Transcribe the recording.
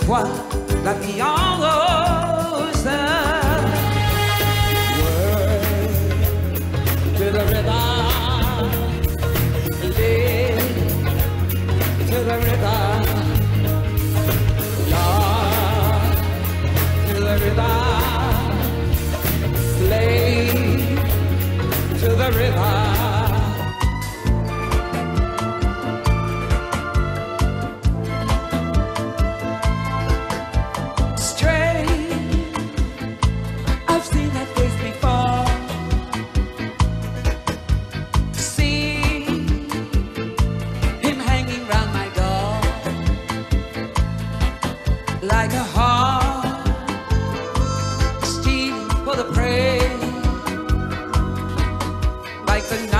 toi la vie en rose. Word to the river, live to the river, Lord to the river, play to the river. Like a heart stealing for the prey, like the